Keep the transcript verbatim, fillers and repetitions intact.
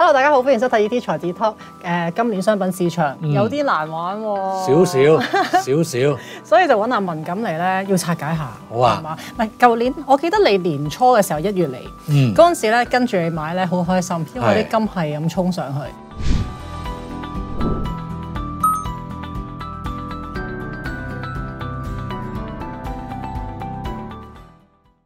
Hello， 大家好，歡迎收睇 E T 財智 Talk。誒，今年商品市場有啲難玩喎， 少少少少， 所以就揾阿文錦嚟咧，要拆解下。 好啊， 係嘛？唔係舊年，我記得你年初嘅時候一月嚟， 嗯， 嗰陣時咧跟住你買咧好開心，因為啲金係咁衝上去。